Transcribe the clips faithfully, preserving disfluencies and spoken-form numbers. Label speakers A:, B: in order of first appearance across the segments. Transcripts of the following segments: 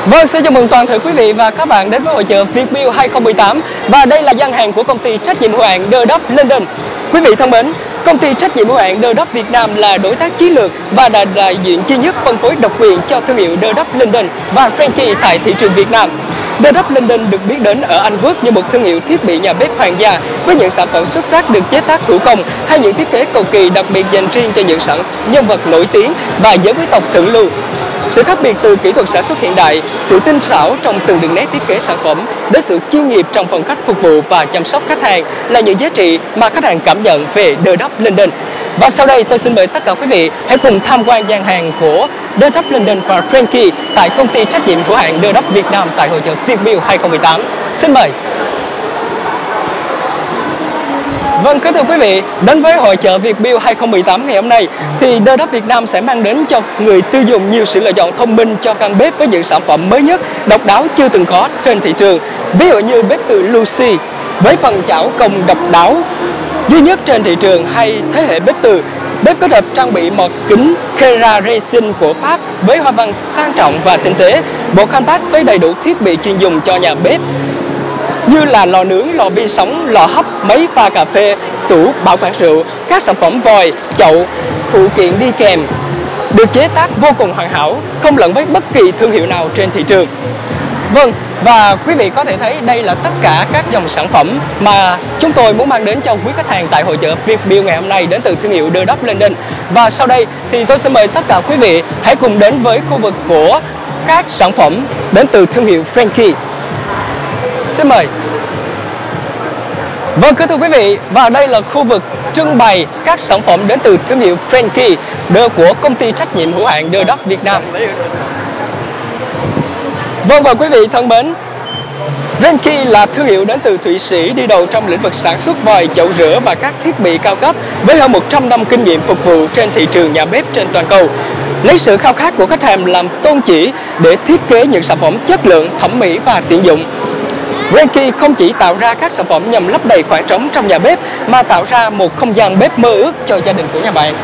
A: Vâng, xin chào mừng toàn thể quý vị và các bạn đến với hội chợ Vietbuild hai không một tám. Và đây là gian hàng của công ty trách nhiệm hữu hạn The Dove London. Quý vị thân mến, công ty trách nhiệm hữu hạn The Dove Việt Nam là đối tác chiến lược và là đại diện duy nhất phân phối độc quyền cho thương hiệu The Dove London và Frankie tại thị trường Việt Nam. The Dove London được biết đến ở Anh Quốc như một thương hiệu thiết bị nhà bếp hoàng gia với những sản phẩm xuất sắc được chế tác thủ công hay những thiết kế cầu kỳ đặc biệt dành riêng cho những sản nhân vật nổi tiếng và giới quý tộc thượng lưu. Sự khác biệt từ kỹ thuật sản xuất hiện đại, sự tinh xảo trong từng đường nét thiết kế sản phẩm đến sự chuyên nghiệp trong phong cách phục vụ và chăm sóc khách hàng là những giá trị mà khách hàng cảm nhận về The Dove London. Và sau đây tôi xin mời tất cả quý vị hãy cùng tham quan gian hàng của The Dove London và Frankie tại công ty trách nhiệm hữu hạn The Dove Việt Nam tại hội chợ Vietbuild hai không một tám. Xin mời. Vâng, kính thưa quý vị, đến với hội chợ Vietbuild hai không một tám ngày hôm nay thì The Dove Việt Nam sẽ mang đến cho người tiêu dùng nhiều sự lựa chọn thông minh cho căn bếp với những sản phẩm mới nhất, độc đáo chưa từng có trên thị trường. Ví dụ như bếp từ Lucy với phần chảo công độc đáo duy nhất trên thị trường, hay thế hệ bếp từ bếp kết hợp trang bị một kính Kera Racing của Pháp với hoa văn sang trọng và tinh tế, bộ compact với đầy đủ thiết bị chuyên dùng cho nhà bếp như là lò nướng, lò vi sóng, lò hấp, máy pha cà phê, tủ bảo quản rượu, các sản phẩm vòi, chậu, phụ kiện đi kèm được chế tác vô cùng hoàn hảo, không lẫn với bất kỳ thương hiệu nào trên thị trường. Vâng, và quý vị có thể thấy đây là tất cả các dòng sản phẩm mà chúng tôi muốn mang đến cho quý khách hàng tại hội chợ Vietbuild ngày hôm nay đến từ thương hiệu The Dove London. Và sau đây thì tôi sẽ mời tất cả quý vị hãy cùng đến với khu vực của các sản phẩm đến từ thương hiệu Frankie. Xin mời. Vâng, kính thưa quý vị, và đây là khu vực trưng bày các sản phẩm đến từ thương hiệu Frankie của công ty trách nhiệm hữu hạn The Dove Việt Nam. Vâng, và quý vị thân mến, Frankie là thương hiệu đến từ Thụy Sĩ đi đầu trong lĩnh vực sản xuất vòi, chậu rửa và các thiết bị cao cấp với hơn một trăm năm kinh nghiệm phục vụ trên thị trường nhà bếp trên toàn cầu. Lấy sự khao khát của khách hàng làm tôn chỉ để thiết kế những sản phẩm chất lượng, thẩm mỹ và tiện dụng. Frankie không chỉ tạo ra các sản phẩm nhằm lấp đầy khoảng trống trong nhà bếp mà tạo ra một không gian bếp mơ ước cho gia đình của nhà bạn.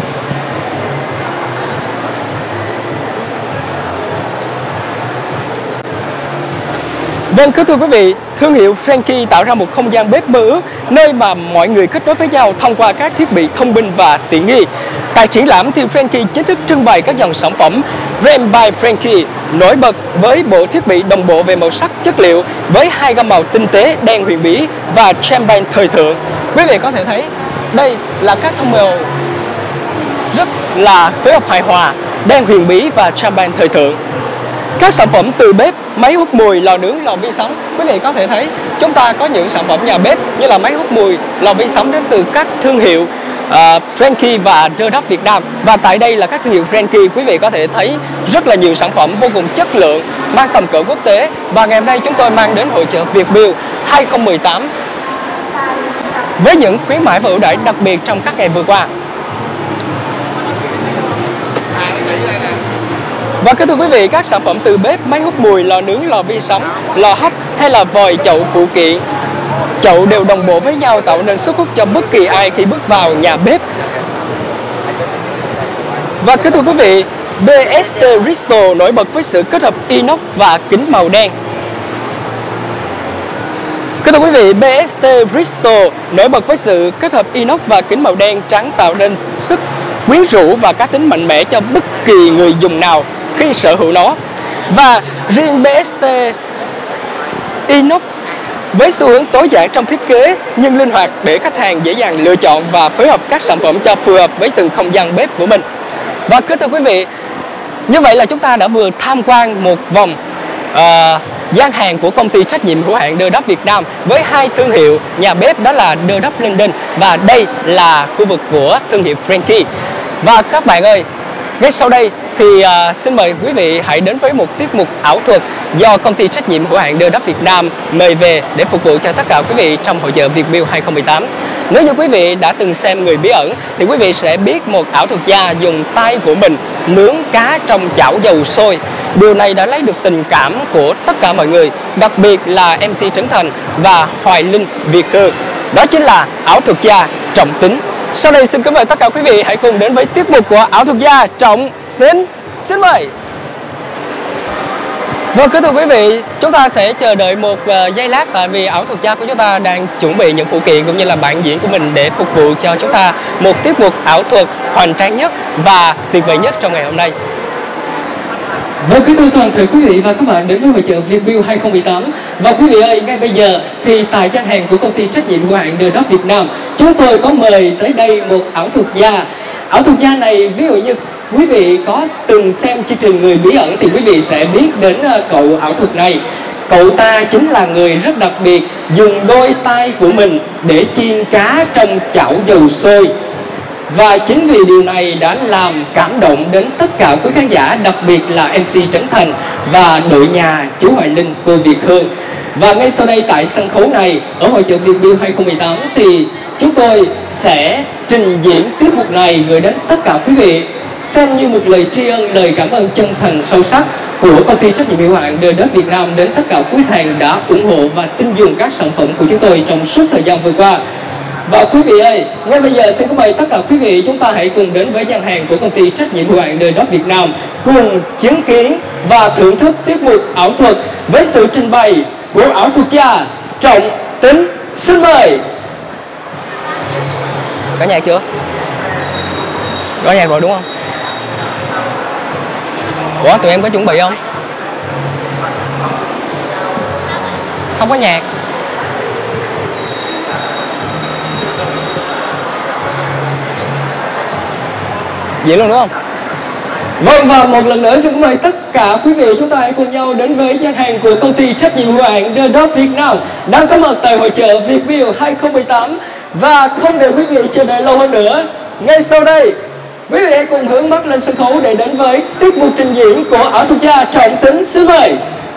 A: Vâng, kính thưa quý vị, thương hiệu Frankie tạo ra một không gian bếp mơ ước nơi mà mọi người kết nối với nhau thông qua các thiết bị thông minh và tiện nghi. Tại triển lãm thì Frankie chính thức trưng bày các dòng sản phẩm Rain by Frankie nổi bật với bộ thiết bị đồng bộ về màu sắc chất liệu với hai gam màu tinh tế đen huyền bí và champagne thời thượng. Quý vị có thể thấy đây là các tông màu rất là phối hợp hài hòa, đen huyền bí và champagne thời thượng. Các sản phẩm từ bếp, máy hút mùi, lò nướng, lò vi sóng. Quý vị có thể thấy chúng ta có những sản phẩm nhà bếp như là máy hút mùi, lò vi sóng đến từ các thương hiệu uh, Frankie và The Dove Việt Nam. Và tại đây là các thương hiệu Frankie, quý vị có thể thấy rất là nhiều sản phẩm vô cùng chất lượng, mang tầm cỡ quốc tế. Và ngày hôm nay chúng tôi mang đến hội chợ Vietbuild hai không một tám với những khuyến mãi và ưu đãi đặc biệt trong các ngày vừa qua. Và kính thưa quý vị, các sản phẩm từ bếp, máy hút mùi, lò nướng, lò vi sóng, lò hấp hay là vòi, chậu, phụ kiện, chậu đều đồng bộ với nhau tạo nên sức hút cho bất kỳ ai khi bước vào nhà bếp. Và kính thưa quý vị, bê ét tê Bristol nổi bật với sự kết hợp inox và kính màu đen. Kính thưa quý vị, bê ét tê Bristol nổi bật với sự kết hợp inox và kính màu đen trắng tạo nên sức quyến rũ và cá tính mạnh mẽ cho bất kỳ người dùng nào khi sở hữu nó. Và riêng bê ét tê inox với xu hướng tối giản trong thiết kế nhưng linh hoạt để khách hàng dễ dàng lựa chọn và phối hợp các sản phẩm cho phù hợp với từng không gian bếp của mình. Và kính thưa quý vị, như vậy là chúng ta đã vừa tham quan một vòng uh, gian hàng của công ty trách nhiệm hữu hạn The Dove Việt Nam với hai thương hiệu nhà bếp, đó là The Dove London và đây là khu vực của thương hiệu Frankie. Và các bạn ơi, ngay sau đây thì uh, xin mời quý vị hãy đến với một tiết mục ảo thuật do công ty trách nhiệm hữu hạn The Dove Việt Nam mời về để phục vụ cho tất cả quý vị trong hội chợ Vietbuild hai không một tám. Nếu như quý vị đã từng xem Người Bí Ẩn thì quý vị sẽ biết một ảo thuật gia dùng tay của mình nướng cá trong chảo dầu sôi. Điều này đã lấy được tình cảm của tất cả mọi người, đặc biệt là em xê Trấn Thành và Hoài Linh Việt Cơ. Đó chính là ảo thuật gia Trọng Tính. Sau đây xin kính mời tất cả quý vị hãy cùng đến với tiết mục của ảo thuật gia Trọng Tính. Xin mời. Vâng, kính thưa quý vị, chúng ta sẽ chờ đợi một uh, giây lát, tại vì ảo thuật gia của chúng ta đang chuẩn bị những phụ kiện cũng như là bản diễn của mình để phục vụ cho chúng ta một tiết mục ảo thuật hoành tráng nhất và tuyệt vời nhất trong ngày hôm nay. Vâng, kính thưa toàn thể quý vị và các bạn đến với hội chợ Vietbuild hai không một tám. Và quý vị ơi, ngay bây giờ thì tại gian hàng của công ty trách nhiệm hữu hạn The Dog Việt Nam, chúng tôi có mời tới đây một ảo thuật gia. Ảo thuật gia này, ví dụ như quý vị có từng xem chương trình Người Bí Ẩn thì quý vị sẽ biết đến cậu ảo thuật này. Cậu ta chính là người rất đặc biệt, dùng đôi tay của mình để chiên cá trong chảo dầu sôi. Và chính vì điều này đã làm cảm động đến tất cả quý khán giả, đặc biệt là em xê Trấn Thành và đội nhà chú Hoài Linh, cô Việt Hương. Và ngay sau đây tại sân khấu này, ở hội chợ Vietbuild hai không một tám thì chúng tôi sẽ trình diễn tiết mục này gửi đến tất cả quý vị, xem như một lời tri ân, lời cảm ơn chân thành sâu sắc của công ty trách nhiệm hữu hạn The Dog Việt Nam đến tất cả quý hàng đã ủng hộ và tin dùng các sản phẩm của chúng tôi trong suốt thời gian vừa qua. Và quý vị ơi, ngay bây giờ xin mời tất cả quý vị chúng ta hãy cùng đến với gian hàng của công ty trách nhiệm hữu hạn The Dog Việt Nam, cùng chứng kiến và thưởng thức tiết mục ảo thuật với sự trình bày của ảo thuật gia Trọng Tính. Xin mời. Có nhạc chưa? Có nhạc rồi đúng không? Ủa, tụi em có chuẩn bị không? Không có nhạc. Vậy luôn đúng không? Vâng, và một lần nữa xin mời tất cả quý vị chúng ta hãy cùng nhau đến với gian hàng của công ty trách nhiệm hữu hạn The Dog Việt Nam đang có mặt tại hội chợ Vietbuild hai không một tám. Và không để quý vị chờ đợi lâu hơn nữa, ngay sau đây quý vị hãy cùng hướng mắt lên sân khấu để đến với tiết mục trình diễn của ảo thuật gia Trọng Tính. Xin mời.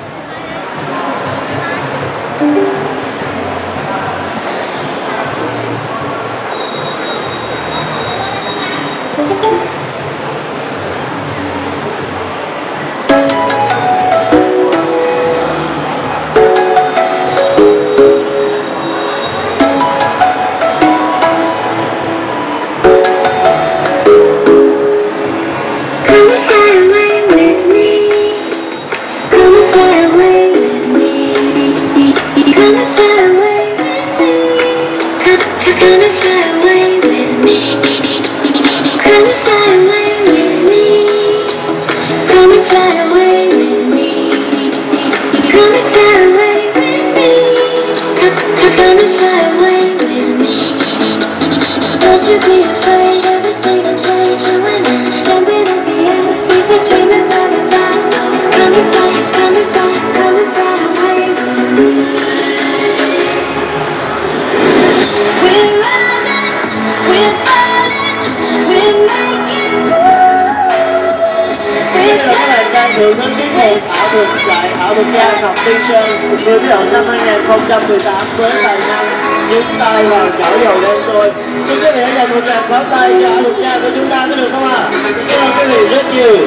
B: Thưởng thức tiết mục ảo thuật giải ảo thuật gia Ngọc Tiên Sơn Người Bí Ẩn năm hai không một tám với tài năng nhúng tay vào chảo dầu đen sôi. Xin quý vị hãy dành một tràng pháo tay cho ảo thuật gia của chúng ta có được không ạ? Cảm ơn quý vị rất nhiều.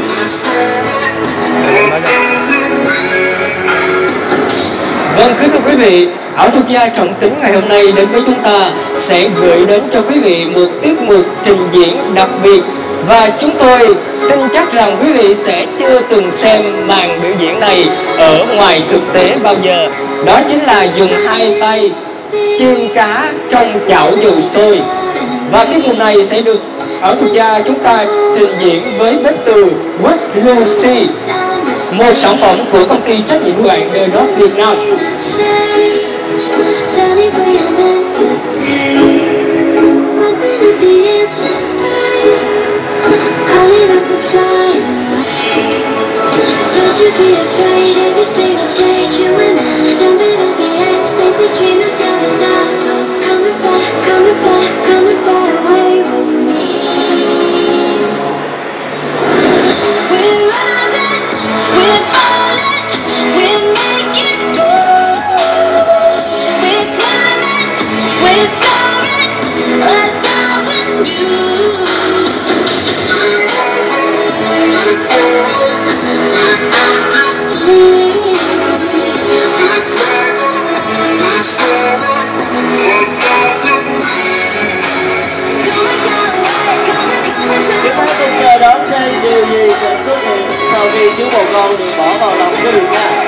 A: Vâng, kính thưa quý vị, ảo thuật gia Trọng Tính ngày hôm nay đến với chúng ta sẽ gửi đến cho quý vị một tiết mục trình diễn đặc biệt. Và chúng tôi tin chắc rằng quý vị sẽ chưa từng xem màn biểu diễn này ở ngoài thực tế bao giờ. Đó chính là dùng hai tay chiên cá trong chảo dầu sôi. Và tiết mục này sẽ được ảo thuật gia chúng ta trình diễn với bếp từ With Lucy, một sản phẩm của công ty trách nhiệm hữu hạn The Dog Việt Nam.
C: Calling us to fly away. Don't you be afraid, everything will change. You and I, jumping off the edge. They say dreamers never die. So come and fly, come and fly, come and fly away with me. We're rising, we're falling, we're making moves. We're climbing, we're soaring, a thousand views.
B: Chúng ta cùng chờ đón xem điều gì sẽ xuất hiện sau khi chú bồ câu được bỏ vào lòng cái đường nha.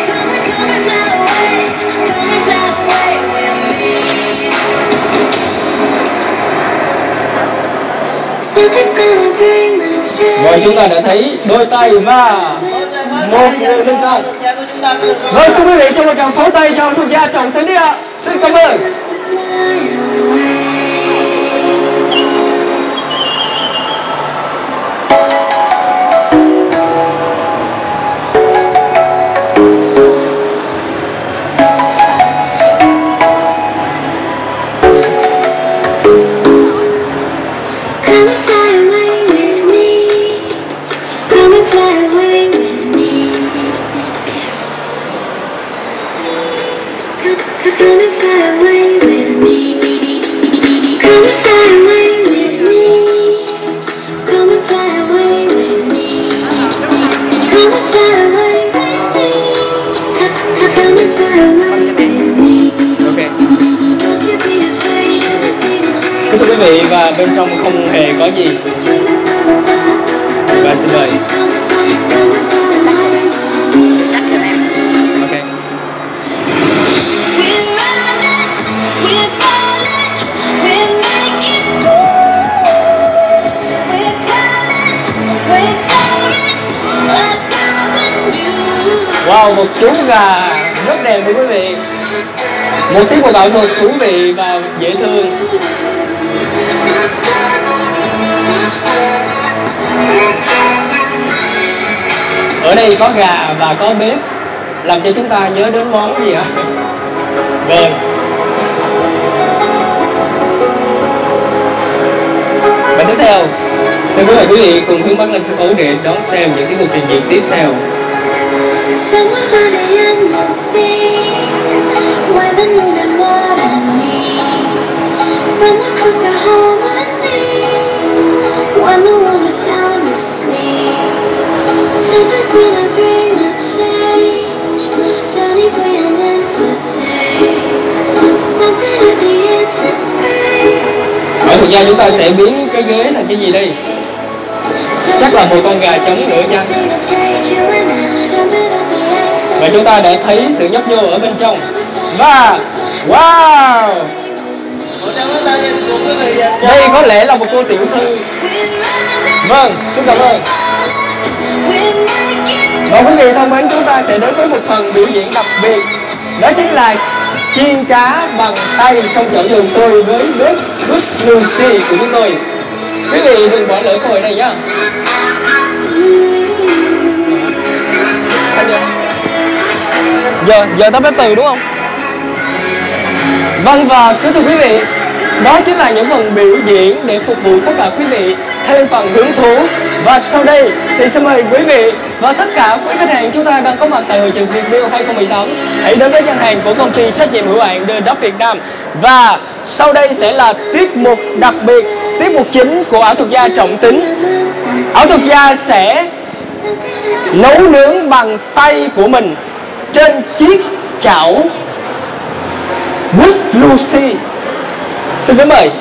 A: Rồi chúng ta đã thấy đôi tay và một người bên trong. Vâng, xin quý vị cho một tràng pháo tay cho thuộc gia Trọng Tính đi ạ. Xin cảm ơn. Thưa quý vị, và bên trong không hề có gì. Và xin mời. Ok. Wow, một chú gà rất đẹp thưa quý vị. Một tiết mục ảo thuật thú vị và dễ thương. Ở đây có gà và có bếp, làm cho chúng ta nhớ đến món gì ạ? Vâng. Và tiếp theo, xin mời quý vị cùng hướng mắt lên sân khấu để đón xem những tiết mục trình diễn tiếp theo.
C: Somewhere close to home with me, when the world is sound asleep. Something's gonna bring the change. Journey's where I'm meant to take. Something at the edge of space.
A: Ở thực ra chúng ta sẽ biến cái ghế thành cái gì đây? Chắc là một con gà trống nữa chăng? Và chúng ta đã thấy sự nhấp nhô ở bên trong. Và wow! Đây có lẽ là một cô tiểu thư. Vâng, xin cảm ơn. Và quý vị thân mến, chúng ta sẽ đến với một phần biểu diễn đặc biệt. Đó chính là chiên cá bằng tay trong chảo dầu sôi với bếp Wish Lucy của chúng tôi. Quý vị đừng bỏ lỡ cơ hội này nhé. Giờ, giờ tới bếp từ đúng không? Vâng, và kính thưa quý vị, đó chính là những phần biểu diễn để phục vụ tất cả quý vị thêm phần hứng thú. Và sau đây thì xin mời quý vị và tất cả quý khách hàng chúng ta đang có mặt tại hội chợ Vietbuild hai không một tám hãy đến với gian hàng của công ty trách nhiệm hữu hạn The Duff Việt Nam. Và sau đây sẽ là tiết mục đặc biệt, tiết mục chính của ảo thuật gia Trọng Tính. Ảo thuật gia sẽ nấu nướng bằng tay của mình trên chiếc chảo Wish Lucy. Xin kính mời.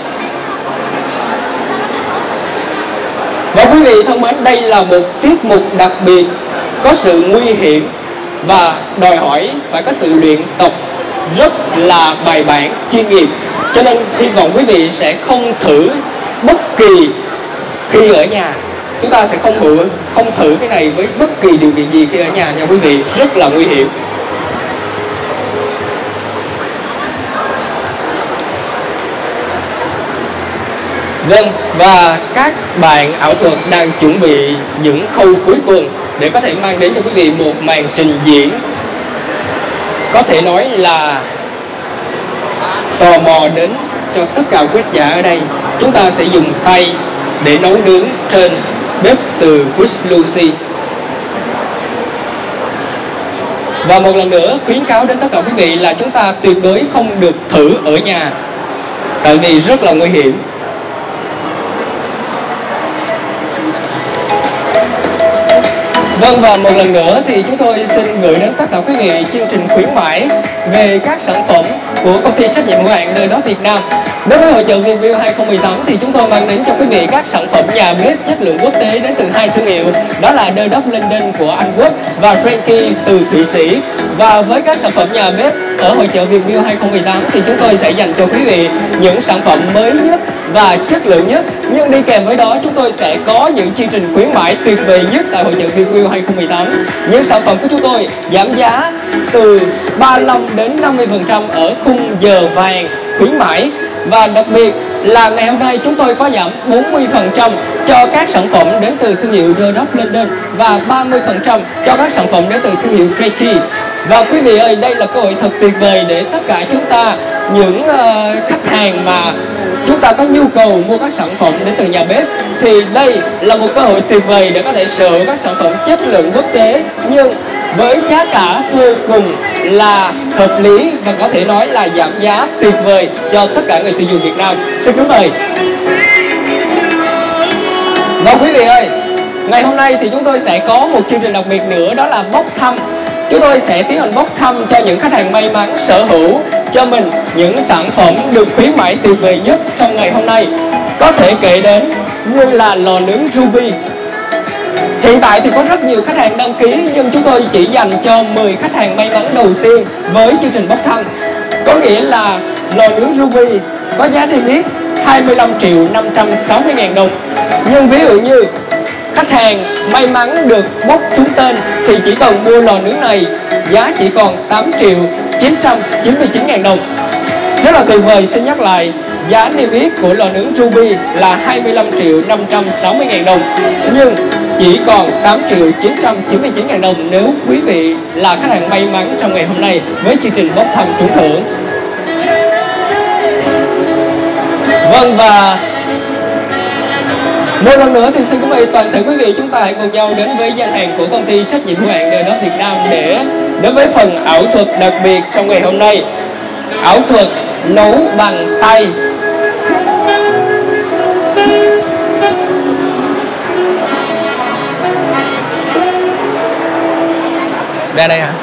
A: Và quý vị thân mến, đây là một tiết mục đặc biệt có sự nguy hiểm và đòi hỏi phải có sự luyện tập rất là bài bản, chuyên nghiệp. Cho nên hy vọng quý vị sẽ không thử bất kỳ khi ở nhà. Chúng ta sẽ không thử, không thử cái này với bất kỳ điều kiện gì khi ở nhà nha quý vị, rất là nguy hiểm. Vâng, và các bạn ảo thuật đang chuẩn bị những khâu cuối cùng để có thể mang đến cho quý vị một màn trình diễn có thể nói là tò mò đến cho tất cả quý giả ở đây. Chúng ta sẽ dùng tay để nấu nướng trên bếp từ Wish Lucy. Và một lần nữa khuyến cáo đến tất cả quý vị là chúng ta tuyệt đối không được thử ở nhà, tại vì rất là nguy hiểm. Vâng, và một lần nữa thì chúng tôi xin gửi đến tất cả quý vị chương trình khuyến mãi về các sản phẩm của công ty trách nhiệm hữu hạn The Duff Việt Nam. Đối với hội chợ Vietbuild hai không một tám thì chúng tôi mang đến cho quý vị các sản phẩm nhà bếp chất lượng quốc tế đến từ hai thương hiệu, đó là The Duff London của Anh Quốc và Frankie từ Thụy Sĩ. Và với các sản phẩm nhà bếp ở hội chợ Vietbuild hai không một tám thì chúng tôi sẽ dành cho quý vị những sản phẩm mới nhất và chất lượng nhất. Nhưng đi kèm với đó chúng tôi sẽ có những chương trình khuyến mãi tuyệt vời nhất tại hội chợ Vietbuild hai không một tám. Những sản phẩm của chúng tôi giảm giá từ ba mươi lăm đến năm mươi phần trăm ở khung giờ vàng khuyến mãi. Và đặc biệt là ngày hôm nay chúng tôi có giảm bốn mươi phần trăm cho các sản phẩm đến từ thương hiệu Rodox London và ba mươi phần trăm cho các sản phẩm đến từ thương hiệu Freaky. Và quý vị ơi, đây là cơ hội thật tuyệt vời để tất cả chúng ta, những uh, khách hàng mà chúng ta có nhu cầu mua các sản phẩm đến từ nhà bếp, thì đây là một cơ hội tuyệt vời để có thể sở hữu các sản phẩm chất lượng quốc tế nhưng với giá cả vô cùng là hợp lý và có thể nói là giảm giá tuyệt vời cho tất cả người tiêu dùng Việt Nam. Xin kính mời. Và quý vị ơi, ngày hôm nay thì chúng tôi sẽ có một chương trình đặc biệt nữa, đó là bốc thăm. Chúng tôi sẽ tiến hành bốc thăm cho những khách hàng may mắn sở hữu cho mình những sản phẩm được khuyến mãi tuyệt vời nhất trong ngày hôm nay. Có thể kể đến như là lò nướng Ruby. Hiện tại thì có rất nhiều khách hàng đăng ký nhưng chúng tôi chỉ dành cho mười khách hàng may mắn đầu tiên với chương trình bốc thăm. Có nghĩa là lò nướng Ruby có giá niêm yết hai mươi lăm triệu năm trăm sáu mươi ngàn đồng. Nhưng ví dụ như khách hàng may mắn được bốc trúng tên thì chỉ cần mua lò nướng này giá chỉ còn tám triệu chín trăm chín mươi chín ngàn đồng. Rất là tuyệt vời. Xin nhắc lại, giá niêm yết của lò nướng Ruby là hai mươi lăm triệu năm trăm sáu mươi ngàn đồng nhưng chỉ còn tám triệu chín trăm chín mươi chín ngàn đồng nếu quý vị là khách hàng may mắn trong ngày hôm nay với chương trình bốc thăm trúng thưởng. Vâng, và một lần nữa thì xin quý vị, toàn thể quý vị, chúng ta hãy cùng nhau đến với gian hàng của công ty trách nhiệm hữu hạn Rodox Việt Nam để đến với phần ảo thuật đặc biệt trong ngày hôm nay. Ảo thuật nấu bằng tay. Ra đây hả?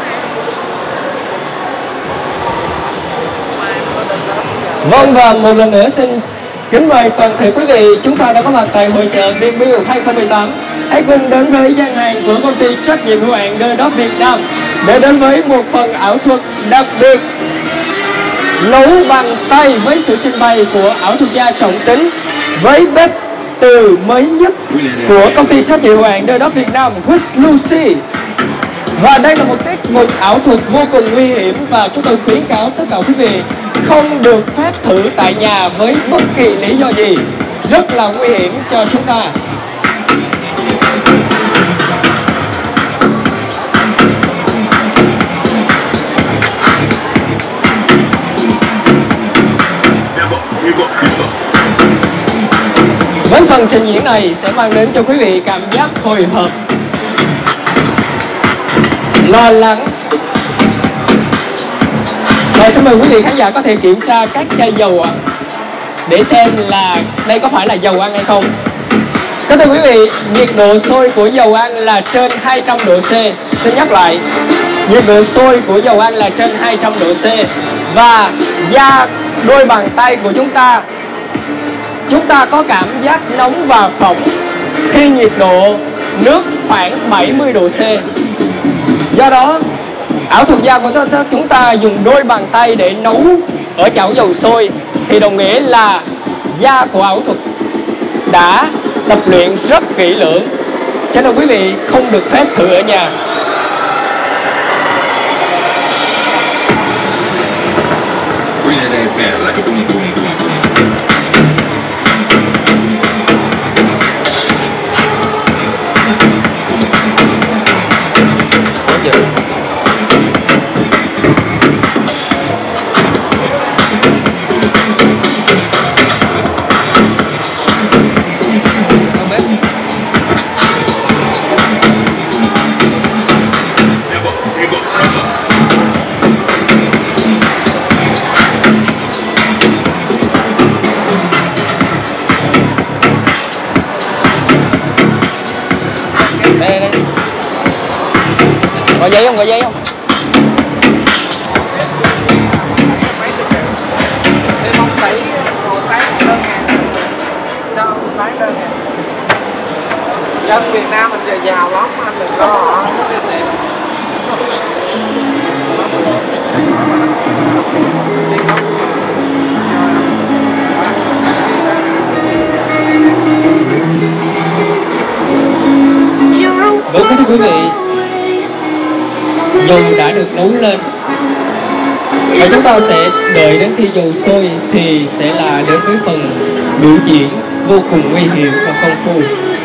A: Vâng, và một lần nữa xin kính mời toàn thể quý vị, chúng ta đã có mặt tại hội chợ Vietbuild hai không một tám. Hãy cùng đến với gian hàng của công ty trách nhiệm hữu hạn Rodox Việt Nam để đến với một phần ảo thuật đặc biệt nấu bằng tay với sự trình bày của ảo thuật gia Trọng Tính với bếp từ mới nhất của công ty trách nhiệm hữu hạn Rodox Việt Nam, With Lucy. Và đây là một tiết mục ảo thuật vô cùng nguy hiểm và chúng tôi khuyến cáo tất cả quý vị không được phép thử tại nhà với bất kỳ lý do gì. Rất là nguy hiểm cho chúng ta. Với phần trình diễn này sẽ mang đến cho quý vị cảm giác hồi hộp, lo lắng. Và xin mời quý vị khán giả có thể kiểm tra các chai dầu ạ, để xem là đây có phải là dầu ăn hay không. Kính thưa quý vị, nhiệt độ sôi của dầu ăn là trên hai trăm độ C. Xin nhắc lại, nhiệt độ sôi của dầu ăn là trên hai trăm độ C. Và da đôi bàn tay của chúng ta, chúng ta có cảm giác nóng và phỏng khi nhiệt độ nước khoảng bảy mươi độ C. Do đó, ảo thuật gia của chúng ta dùng đôi bàn tay để nấu ở chảo dầu sôi thì đồng nghĩa là da của ảo thuật đã tập luyện rất kỹ lưỡng, cho nên quý vị không được phép thử ở nhà. Có giấy không? Có giấy không?
D: Em không thấy một cái đơn hàng cho bán đơn hàng. Dân Việt Nam mình giờ giàu lắm, anh đừng lo.
A: dầu đã được nấu lên. Và chúng ta sẽ đợi đến khi dầu sôi thì sẽ là đến với phần biểu diễn vô cùng nguy hiểm và công phu.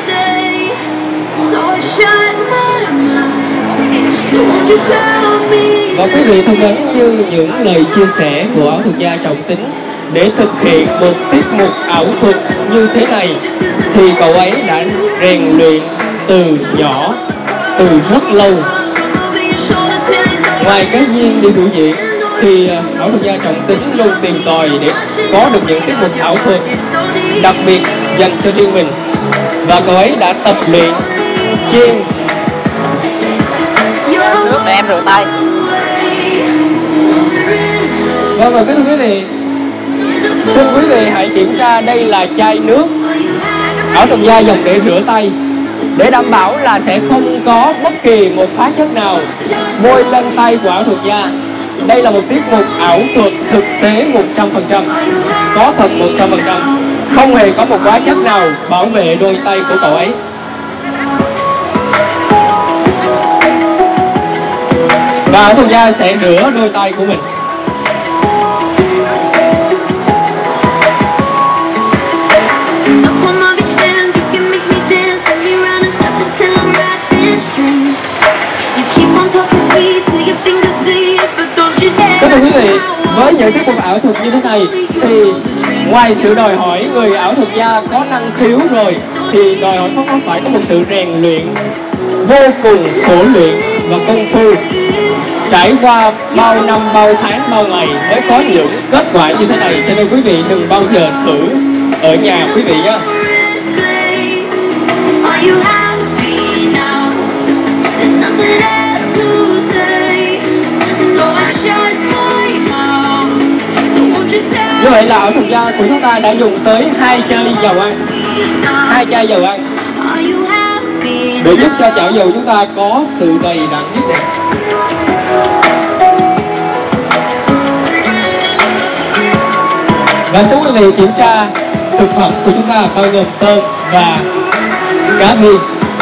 A: Và quý vị thân mến, như những lời chia sẻ của ảo thuật gia Trọng Tính, để thực hiện một tiết mục ảo thuật như thế này thì cậu ấy đã rèn luyện từ nhỏ, từ rất lâu. Ngoài cái duyên đi biểu diễn thì ảo thuật gia Trọng Tính luôn tìm tòi để có được những tiết mục ảo thuật đặc biệt dành cho riêng mình. Và cậu ấy đã tập luyện chuyên.
D: Nước để em rửa tay.
A: Vâng, và kính thưa quý vị, xin quý vị hãy kiểm tra, đây là chai nước ảo thuật gia dùng để rửa tay, để đảm bảo là sẽ không có bất kỳ một hóa chất nào bôi lên tay của ảo thuật gia. Đây là một tiết mục ảo thuật thực tế một trăm phần trăm, có thật một trăm phần trăm, không hề có một hóa chất nào bảo vệ đôi tay của cậu ấy. Và ảo thuật gia sẽ rửa đôi tay của mình. Các thưa quý vị, với những tiết mục ảo thuật như thế này thì ngoài sự đòi hỏi người ảo thuật gia có năng khiếu rồi thì đòi hỏi có phải có một sự rèn luyện vô cùng khổ luyện và công phu, trải qua bao năm, bao tháng, bao ngày mới có những kết quả như thế này. Cho nên quý vị đừng bao giờ thử ở nhà quý vị nhé. Như vậy là ảo thuật gia của chúng ta đã dùng tới hai chai dầu ăn, hai chai dầu ăn để giúp cho chảo dầu chúng ta có sự đầy đặn nhất định. Và xin quý vị kiểm tra thực phẩm của chúng ta bao gồm tôm và cá viên.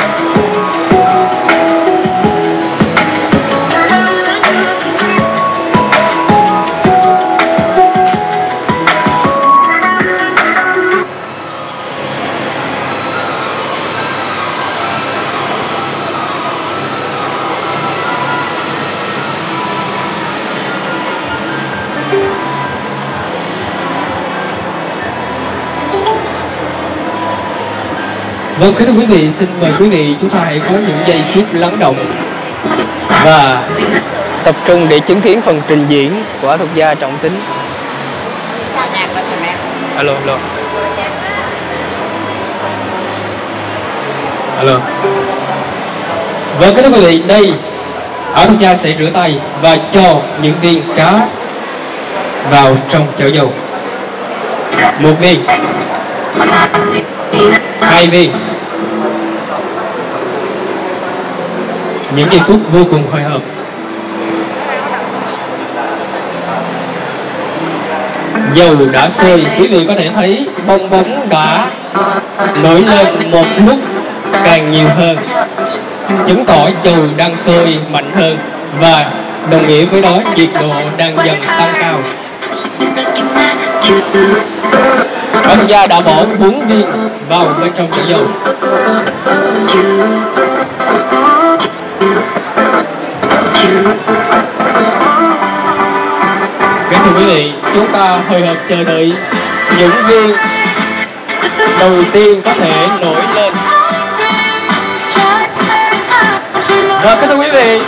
A: Vâng, kính thưa quý vị, xin mời quý vị chúng ta hãy có những giây phút lắng động và tập trung để chứng kiến phần trình diễn của ảo thuật gia Trọng Tính. Alo, alo. Alo. Vâng, kính thưa quý vị, đây ảo thuật gia sẽ rửa tay và cho những viên cá vào trong chảo dầu. Một viên, hai viên. Những giây phút vô cùng hồi hộp. Dầu đã sôi, quý vị có thể thấy bong bóng đã nổi lên một lúc càng nhiều hơn, chứng tỏ dầu đang sôi mạnh hơn và đồng nghĩa với đó nhiệt độ đang dần tăng cao. Ảo thuật gia đã bỏ bốn viên vào bên trong chảo dầu. Kính thưa quý vị, chúng ta hồi hộp chờ đợi những viên đầu tiên có thể nổi lên. Và kính thưa quý vị,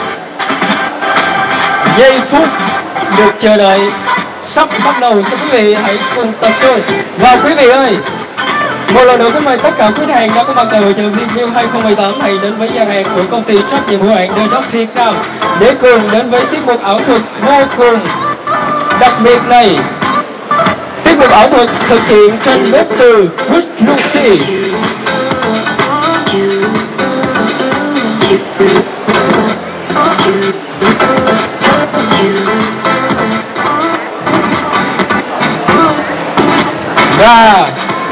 A: giây phút được chờ đợi sắp bắt đầu. Xin quý vị hãy cùng tập trung. Và quý vị ơi, một lần nữa kính mời tất cả quý khách hàng đã có mặt tại hội chợ Vinmilk hai không một tám hãy đến với gian hàng của công ty trách nhiệm hữu hạn The Dog Việt Nam để cùng đến với tiết mục ảo thuật vô cùng đặc biệt này. Tiết mục ảo thuật thực hiện trên bếp từ Wish Lucy. Và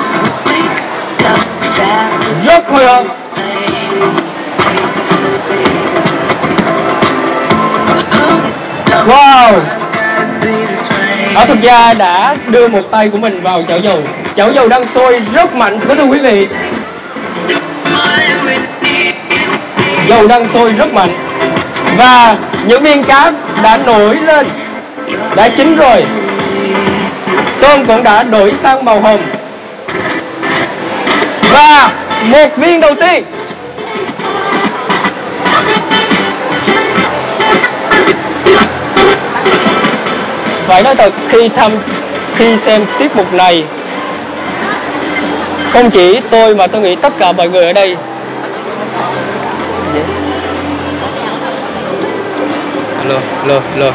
A: rất hồi hộp. Wow. Ảo thuật gia đã đưa một tay của mình vào chảo dầu. Chảo dầu đang sôi rất mạnh, thưa quý vị. Dầu đang sôi rất mạnh. Và những viên cá đã nổi lên, đã chín rồi. Tôm cũng đã đổi sang màu hồng. Và một viên đầu tiên. Phải nói thật, khi thăm khi xem tiết mục này, không chỉ tôi mà tôi nghĩ tất cả mọi người ở đây Lơ, lơ, lơ.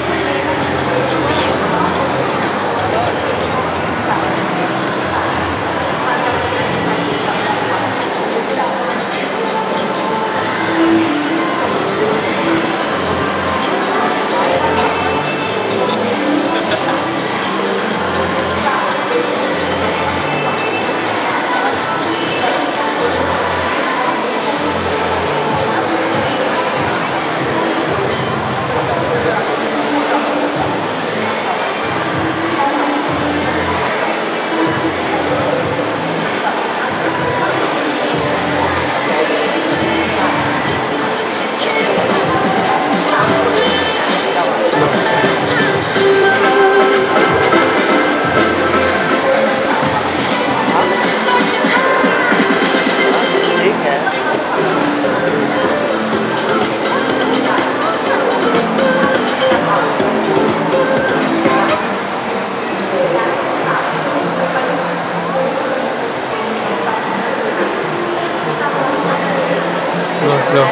A: Được.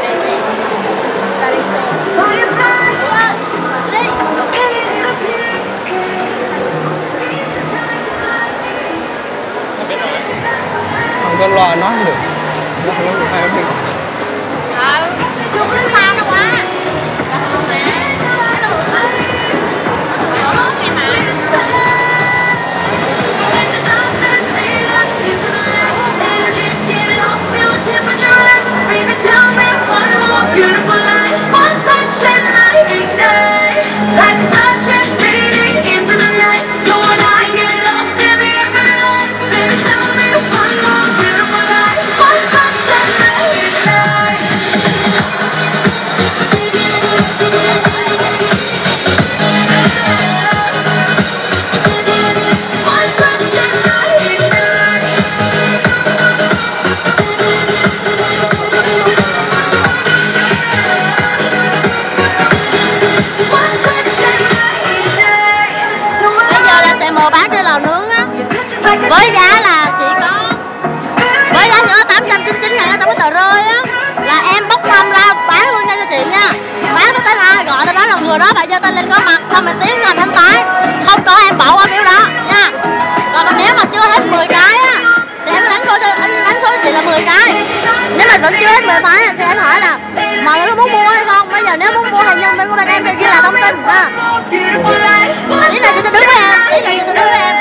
A: Không có lo nói không được. Nó không được hay không được.
E: Ờ, chung nó sao nó quá. Baby, tell me one more beautiful life, one touch and I ignite, like the sun shines fading into the night. You and I get lost in the everlasting. Baby, tell me one more beautiful life, one touch and I ignite. One touch and I ignite. Bán trên lò nướng á, với giá là chỉ có với giá chỉ có tám trăm chín mươi chín ngàn trong cái tờ rơi á, là em bốc thăm ra bán luôn nha cho chị nha. Bán tới la gọi tới đó là người đó phải giơ tay lên có mặt, xong rồi tiến hành thanh toán, không có em bỏ qua phiếu đó nha. Còn mà nếu mà chưa hết mười cái á thì em đánh số cho anh đánh số cho chị là mười cái. Nếu mà vẫn chưa hết mười cái thì em hỏi là mọi người có muốn mua hay không. Bây giờ nếu muốn mua thì nhân viên của bên em sẽ ghi lại thông tin ha. Ý là chị sẽ đứng với em, ý là chị sẽ đứng với em.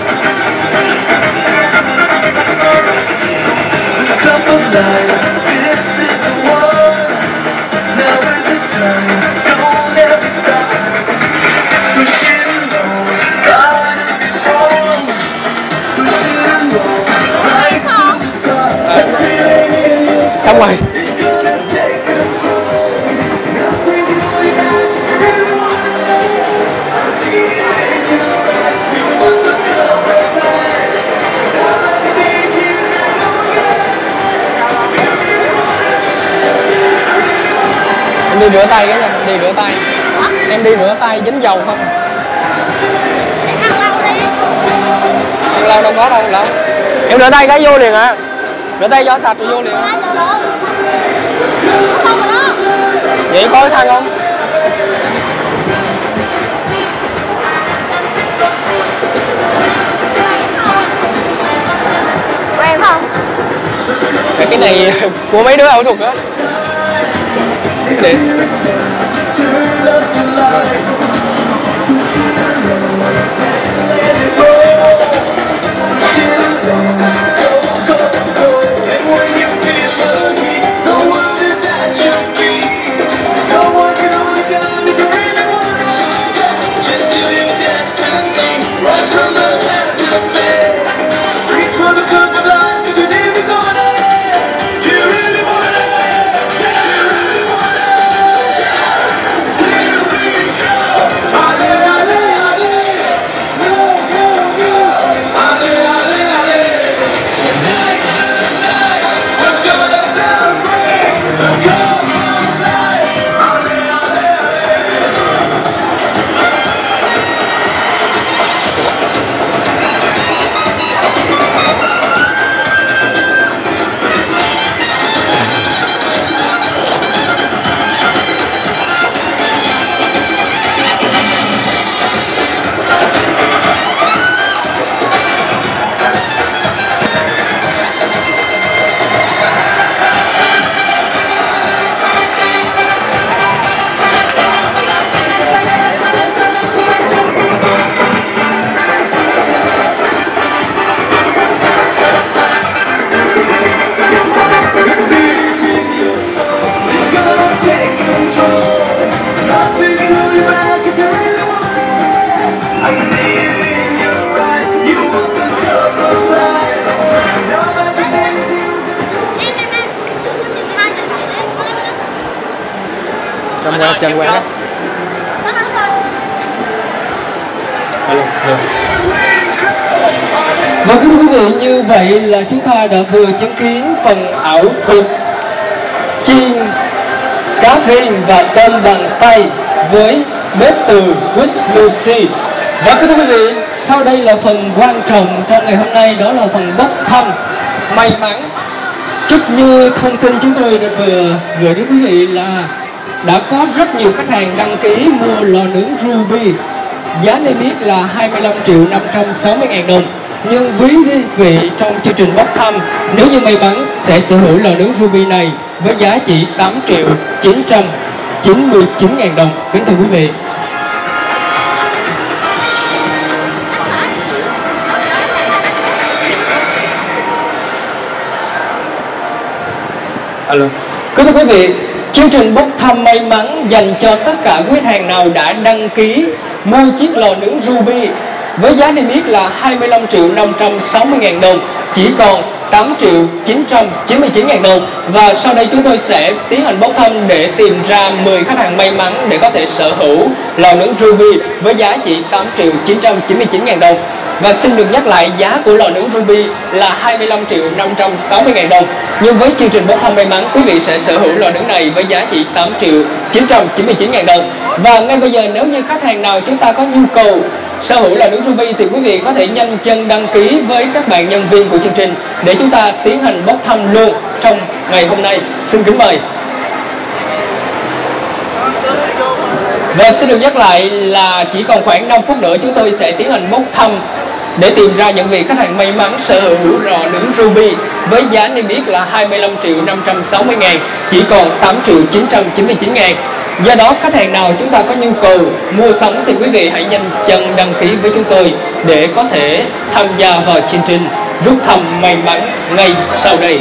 C: life.
A: ngoài. Em đi rửa tay cái nha, đi rửa tay. Em đi rửa tay dính dầu không? Ăn lâu đâu có đâu, lâu. Em rửa tay cái vô liền à. Rửa tay cho sạch rồi vô liền. Vậy có khăn không?
E: Quen không?
A: Cái này của mấy đứa ảo thuật á. Để Chân qua, chân qua đó. Alo, alo. Và kính thưa quý vị, như vậy là chúng ta đã vừa chứng kiến phần ảo thuật chiên cá viên và tôm bằng tay với bếp từ Wish Lucy. Và kính thưa quý vị, sau đây là phần quan trọng trong ngày hôm nay, đó là phần bốc thăm may mắn. Chúc như thông tin chúng tôi đã vừa gửi đến quý vị là đã có rất nhiều khách hàng đăng ký mua lò nướng Ruby. Giá niêm yết là hai mươi lăm triệu năm trăm sáu mươi ngàn đồng. Nhưng quý vị trong chương trình bốc thăm, nếu như may mắn sẽ sở hữu lò nướng Ruby này với giá chỉ tám triệu chín trăm chín mươi chín ngàn đồng. Kính thưa quý vị. Alo. Kính thưa quý vị, chương trình bốc thăm may mắn dành cho tất cả quý khách hàng nào đã đăng ký mua chiếc lò nướng Ruby với giá niêm yết là hai mươi lăm triệu năm trăm sáu mươi ngàn đồng, chỉ còn tám triệu chín trăm chín mươi chín ngàn đồng. Và sau đây chúng tôi sẽ tiến hành bốc thăm để tìm ra mười khách hàng may mắn để có thể sở hữu lò nướng Ruby với giá chỉ tám triệu chín trăm chín mươi chín ngàn đồng. Và xin được nhắc lại, giá của lò nướng Ruby là hai mươi lăm triệu năm trăm sáu mươi ngàn đồng. Nhưng với chương trình bốc thăm may mắn, quý vị sẽ sở hữu lò nướng này với giá chỉ tám triệu chín trăm chín mươi chín ngàn đồng. Và ngay bây giờ, nếu như khách hàng nào chúng ta có nhu cầu sở hữu lò nướng Ruby thì quý vị có thể nhanh chân đăng ký với các bạn nhân viên của chương trình để chúng ta tiến hành bốc thăm luôn trong ngày hôm nay. Xin kính mời. Và xin được nhắc lại là chỉ còn khoảng năm phút nữa chúng tôi sẽ tiến hành bốc thăm để tìm ra những vị khách hàng may mắn sở hữu lò nướng Ruby với giá niêm yết là hai mươi lăm triệu năm trăm sáu mươi ngàn, chỉ còn tám triệu chín trăm chín mươi chín ngàn. Do đó, khách hàng nào chúng ta có nhu cầu mua sắm thì quý vị hãy nhanh chân đăng ký với chúng tôi để có thể tham gia vào chương trình rút thăm may mắn ngay sau đây.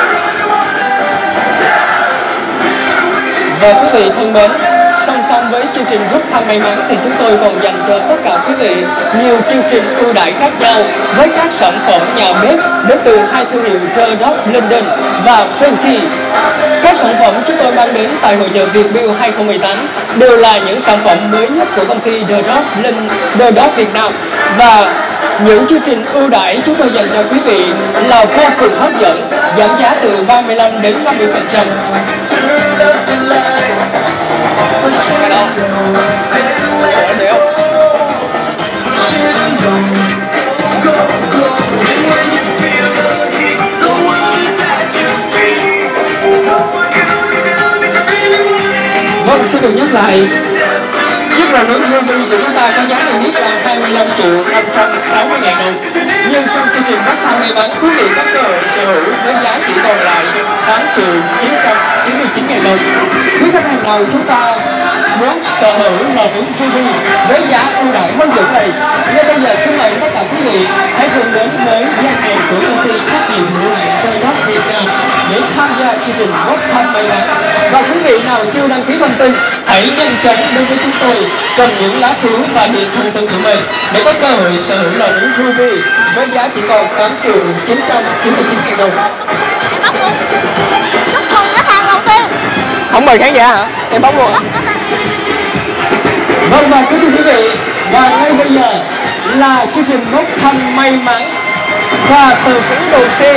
A: Và quý vị thân mến, song song với chương trình rút thăm may mắn thì chúng tôi còn dành cho tất cả quý vị nhiều chương trình ưu đãi khác nhau với các sản phẩm nhà bếp đến từ hai thương hiệu The Dog London và Frankie. Các sản phẩm chúng tôi mang đến tại hội chợ Việt Build hai không một tám đều là những sản phẩm mới nhất của công ty The Dog London, The Dog Việt Nam, và những chương trình ưu đãi chúng tôi dành cho quý vị là vô cùng hấp dẫn, giảm giá từ ba mươi lăm đến năm mươi phần trăm. Vâng, xin được nhắc lại, chiếc lò nướng Ruby của chúng ta có giá niêm yết là hai mươi lăm triệu năm trăm sáu mươi ngàn đồng. Nhưng trong chương trình Bốc thăm may mắn, quý vị có cơ hội sở hữu với giá chỉ còn lại tám triệu chín trăm chín mươi chín ngàn đồng. Quý khách hàng nào chúng ta muốn sở hữu lò nướng Ruby với giá ưu đãi hấp dẫn này, ngay bây giờ kính mời tất cả quý vị hãy cùng đến với gian hàng của công ty trách nhiệm hữu hạn The Dog Việt Nam để tham gia chương trình Bốc thăm may mắn. Và quý vị nào chưa đăng ký thông tin, hãy nhanh chóng đến với chúng tôi cầm những lá phiếu và điền thông tin của mình để có cơ hội sở hữu lò nướng Ruby với giá chỉ còn tám triệu chín trăm chín mươi chín ngàn đồng.
E: Em bóc luôn. Chúc mừng khách hàng đầu tiên.
A: Không mời khán giả hả? Em bóc luôn. Vâng, và quý quý vị, và ngay bây giờ là chương trình Bốc thăm may mắn, và tờ phiếu đầu tiên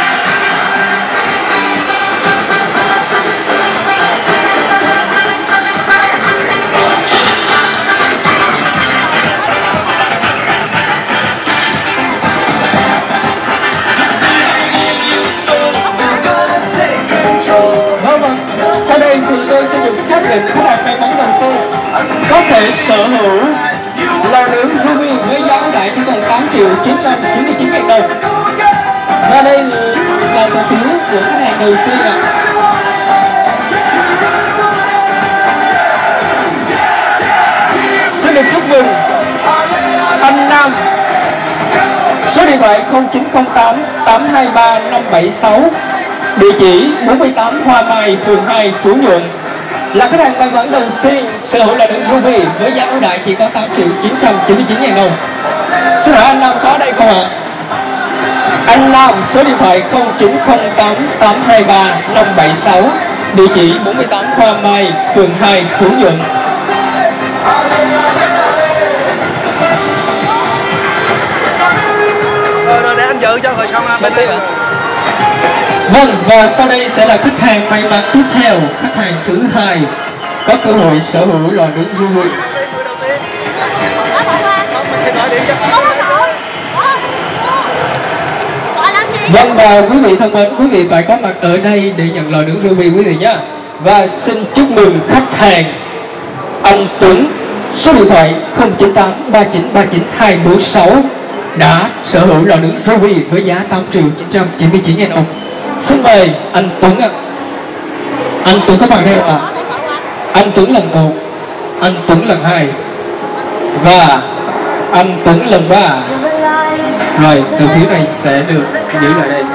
A: sau đây thì tôi sẽ được xác định khách hàng may mắn đầu tiên có thể sở hữu lò nướng Ruby với giá ưu đãi chỉ còn tám triệu chín trăm chín mươi chín ngàn đồng. Và đây là cổ phiếu của khách hàng đầu tiên ạ. Xin được chúc mừng anh Nam, số điện thoại không chín không tám tám hai ba năm bảy sáu, địa chỉ bốn mươi tám Hoa Mai, phường hai, Phú Nhuận, là khách hàng may mắn đầu tiên sở hữu lò nướng Ruby với giá ưu đãi chỉ có tám triệu chín trăm chín mươi chín ngàn đồng. Xin hỏi anh Nam có ở đây không ạ? Anh Nam, số điện thoại không chín không tám tám hai ba năm bảy sáu, địa chỉ bốn mươi tám Hoa Mai, phường hai, Phú Nhuận.
D: Rồi, rồi để anh dự cho rồi xong bên tiếp ạ.
A: Vâng, và sau đây sẽ là khách hàng may mắn tiếp theo, khách hàng thứ hai có cơ hội sở hữu lò nướng Ruby. Vâng, và quý vị thân mến, quý vị phải có mặt ở đây để nhận lò nướng Ruby quý vị nhé. Và xin chúc mừng khách hàng anh Tuấn, số điện thoại không chín tám ba chín ba chín hai bốn sáu, đã sở hữu lò nướng Ruby với giá tám triệu chín trăm chín mươi chín ngàn đồng. Xin mời anh Tuấn ạ. Anh Tuấn có mặt đây không ạ? Anh Tuấn lần một, anh Tuấn lần hai và anh Tuấn lần ba. Rồi, tờ phiếu này sẽ được giữ lại đây.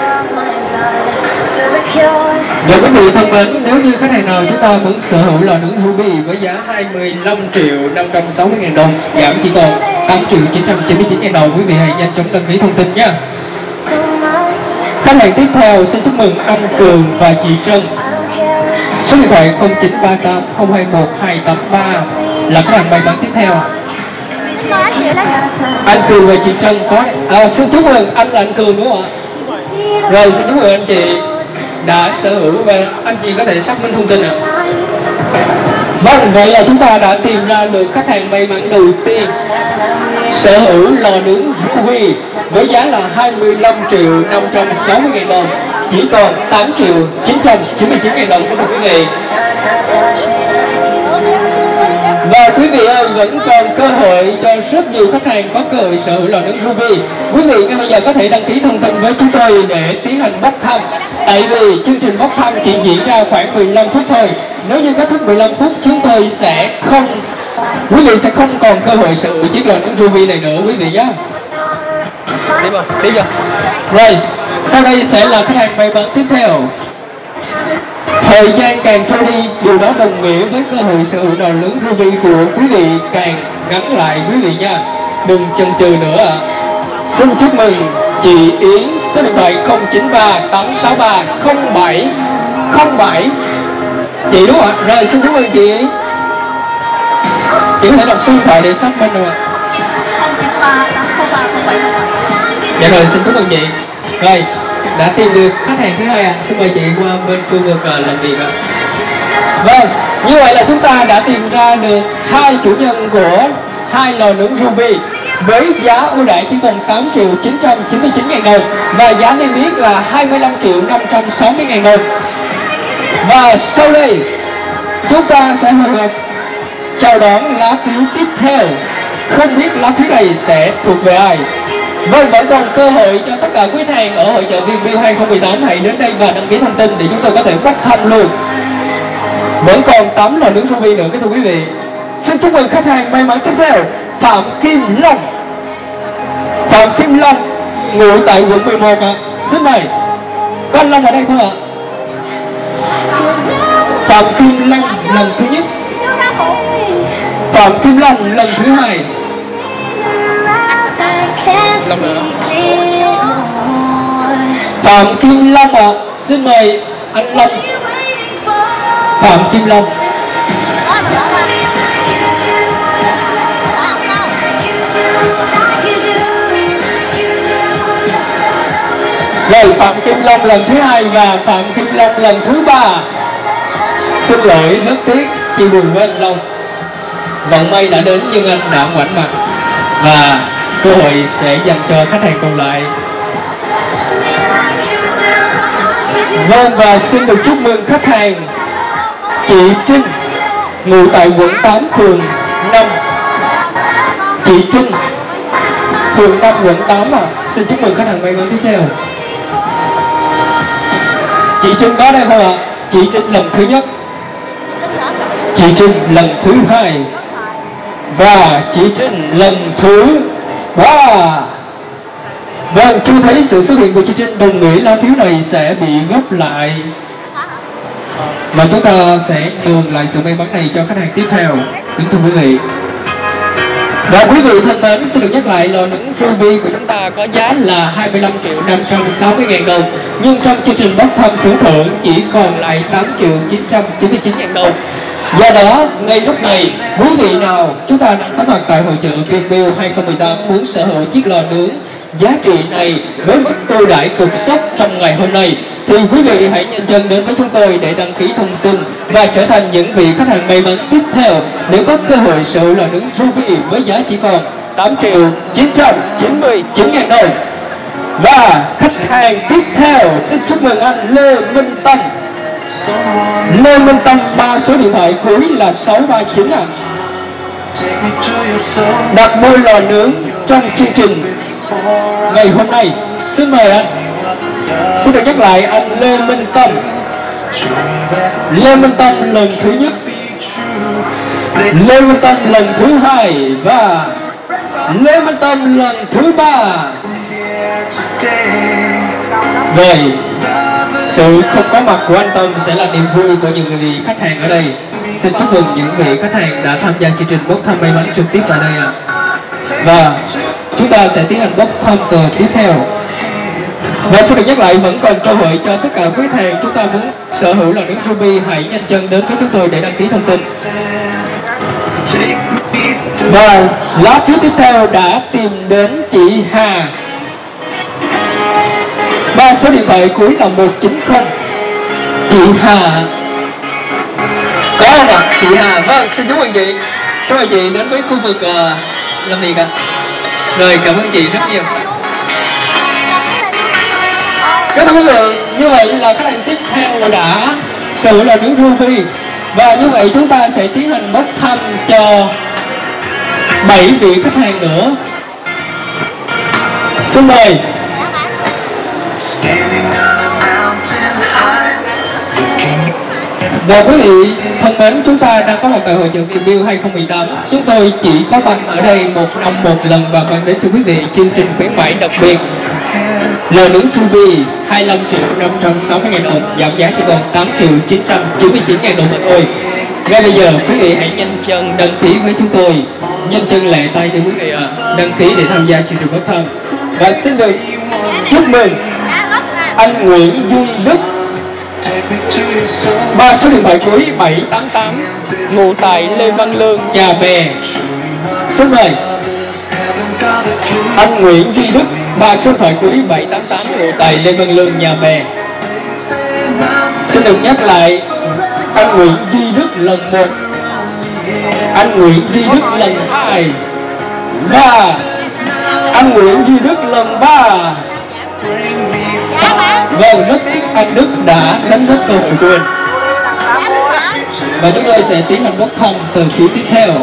A: Và quý vị thân mến, nếu như khách hàng nào chúng ta muốn sở hữu lò nướng Ruby với giá hai mươi lăm triệu năm trăm sáu mươi ngàn đồng, giảm chỉ còn tám triệu chín trăm chín mươi chín ngàn đồng, quý vị hãy nhanh chóng đăng ký thông tin nhé. Khách hàng tiếp theo xin chúc mừng anh Cường và chị Trân, số điện thoại không chín ba tám không hai một hai tám ba, là khách hàng may mắn tiếp theo. Anh Cường và chị Trân có à, xin chúc mừng anh là anh Cường đúng không ạ? Rồi, xin chúc mừng anh chị đã sở hữu, và anh chị có thể xác minh thông tin ạ. Vâng, vậy là chúng ta đã tìm ra được khách hàng may mắn đầu tiên sở hữu lò nướng Ruby với giá là hai mươi lăm triệu năm trăm sáu mươi ngàn đồng, chỉ còn tám triệu chín trăm chín mươi chín ngàn đồng của quý vị. Và quý vị ơi, vẫn còn cơ hội cho rất nhiều khách hàng có cơ hội sở hữu lò nướng Ruby. Quý vị ngay bây giờ có thể đăng ký thông tin với chúng tôi để tiến hành bốc thăm. Tại vì chương trình bốc thăm chỉ diễn ra khoảng mười lăm phút thôi. Nếu như kết thúc mười lăm phút, chúng tôi sẽ không quý vị sẽ không còn cơ hội sở hữu chiếc lò nướng Ruby này nữa quý vị nhé. Đi vào, đi vào. Rồi, sau đây sẽ là khách hàng may mắn tiếp theo. Thời gian càng trôi đi, điều đó đồng nghĩa với cơ hội sở hữu đòn lớn Ruby của quý vị càng ngắn lại quý vị nha. Đừng chần chừ nữa ạ. À. Xin chúc mừng chị Yến, số điện thoại không chín ba tám sáu ba không bảy không bảy. Chị đúng không ạ? Rồi xin chúc mừng chị Yến. Chị có thể đọc số điện thoại để xác minh không ạ?
E: không chín ba tám sáu ba không bảy không bảy.
A: Dạ rồi, xin chúc mừng chị. Rồi, đã tìm được khách hàng thứ hai ạ. À. Xin mời chị qua bên khu vực làm việc ạ. Vâng, như vậy là chúng ta đã tìm ra được hai chủ nhân của hai lò nướng Ruby với giá ưu đãi chỉ còn tám triệu chín trăm chín mươi chín ngàn đồng và giá niêm yết là hai mươi lăm triệu năm trăm sáu mươi ngàn đồng. Và sau đây chúng ta sẽ hồi hộp chào đón lá phiếu tiếp theo. Không biết lá phiếu này sẽ thuộc về ai. Vâng, vẫn còn cơ hội cho tất cả quý khách hàng ở hội chợ Vinbuild hai không một tám hãy đến đây và đăng ký thông tin để chúng tôi có thể bốc thăm luôn. Vẫn còn tám lò nướng Ruby nữa thưa quý vị. Xin chúc mừng khách hàng may mắn tiếp theo, Phạm Kim Long. Phạm Kim Long ngụ tại quận mười một ạ. À. Xin mời. Có anh Long ở đây không ạ? Phạm Kim Long lần thứ nhất, Phạm Kim Long lần thứ hai. Long nữa. Phạm Kim Long ạ. À. Xin mời anh Long. Phạm Kim Long. Rồi Phạm Kim Long lần thứ hai và Phạm Kim Long lần thứ ba. Xin lỗi, rất tiếc chia buồn với anh Long. Vận may đã đến nhưng anh đã ngoảnh mặt và cơ hội sẽ dành cho khách hàng còn lại. Vâng, và xin được chúc mừng khách hàng chị Trinh ngụ tại quận tám phường năm. Chị Trinh phường năm quận tám à. Xin chúc mừng khách hàng may mắn tiếp theo. Chị Trinh có đây không ạ? Chị Trinh lần thứ nhất, chị Trinh lần thứ hai và chị Trinh lần thứ ba. Vâng, chưa thấy sự xuất hiện của chị Trinh đồng nghĩa lá phiếu này sẽ bị gấp lại mà chúng ta sẽ nhường lại sự may mắn này cho khách hàng tiếp theo. Kính thưa quý vị và quý vị thân mến, xin được nhắc lại lò nướng Ruby của chúng ta có giá là hai mươi lăm triệu năm trăm sáu mươi ngàn đồng, nhưng trong chương trình bốc thăm trúng thưởng chỉ còn lại tám triệu chín trăm chín mươi chín ngàn đồng. Do đó, ngay lúc này, quý vị nào chúng ta đang có mặt tại hội chợ Vinbuild hai không một tám muốn sở hữu chiếc lò nướng giá trị này với mức ưu đãi cực sốc trong ngày hôm nay thì quý vị hãy nhanh chân đến với chúng tôi để đăng ký thông tin và trở thành những vị khách hàng may mắn tiếp theo để có cơ hội sở hữu lò nướng Ruby với giá chỉ còn tám triệu chín trăm chín mươi chín ngàn đồng. Và khách hàng tiếp theo xin chúc mừng anh Lê Minh Tâm. Lê Minh Tâm, ba số điện thoại cuối là sáu ba chín ạ. Đặt mua lò nướng trong chương trình ngày hôm nay. Xin mời anh. Xin được nhắc lại anh Lê Minh Tâm. Lê Minh Tâm lần thứ nhất, Lê Minh Tâm lần thứ hai và Lê Minh Tâm lần thứ ba. Rồi, sự không có mặt của anh Tâm sẽ là niềm vui của những vị khách hàng ở đây. Xin chúc mừng những vị khách hàng đã tham gia chương trình bốc thăm may mắn trực tiếp tại đây ạ. Và chúng ta sẽ tiến hành bốc thăm tờ tiếp theo. Và xin được nhắc lại vẫn còn cơ hội cho tất cả quý khách hàng chúng ta muốn sở hữu lò nướng Ruby hãy nhanh chân đến với chúng tôi để đăng ký thông tin. Và lá phiếu tiếp theo đã tìm đến chị Hà. Ba số điện thoại cuối là một chín không. Chị Hà có không ạ? Chị Hà, vâng, xin chúc mừng chị. Xin mời chị đến với khu vực uh, làm việc ạ. Rồi, cảm ơn chị rất nhiều. Các thưa quý vị, như vậy là khách hàng tiếp theo đã sở hữu lò nướng Ruby. Và như vậy chúng ta sẽ tiến hành bốc thăm cho bảy vị khách hàng nữa. Xin mời. Và quý vị thân mến, chúng ta đang có mặt tại hội chợ Vinbuild hai không một tám. Chúng tôi chỉ có mặt ở đây một năm một lần và mang đến cho quý vị chương trình khuyến mãi đặc biệt Lò nướng Ruby hai mươi lăm triệu năm trăm sáu mươi ngàn đồng, giảm giá chỉ còn tám triệu chín trăm chín mươi chín ngàn đồng mà thôi. Ngay bây giờ quý vị hãy nhanh chân đăng ký với chúng tôi, nhanh chân lẹ tay để quý vị à, đăng ký để tham gia chương trình bốc thăm. Và xin được chúc mừng anh Nguyễn Duy Đức, ba số điện thoại cuối bảy tám tám, ngụ tại Lê Văn Lương, Nhà Bè. Xin mời anh Nguyễn Duy Đức, ba số điện thoại cuối bảy tám tám, ngụ tại Lê Văn Lương, Nhà Bè. Xin được nhắc lại, anh Nguyễn Duy Đức lần một, anh Nguyễn Duy Đức lần hai, và anh Nguyễn Duy Đức lần ba. Vâng, rất tiếc anh Đức đã đánh mất cơ hội của mình. Và chúng tôi sẽ tiến hành bốc thăm từ phiếu tiếp theo.